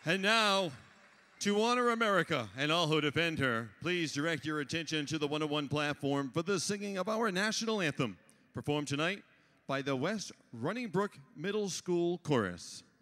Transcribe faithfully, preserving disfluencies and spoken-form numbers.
And now, to honor America and all who defend her, please direct your attention to the one oh one platform for the singing of our national anthem, performed tonight by the West Running Brook Middle School Chorus.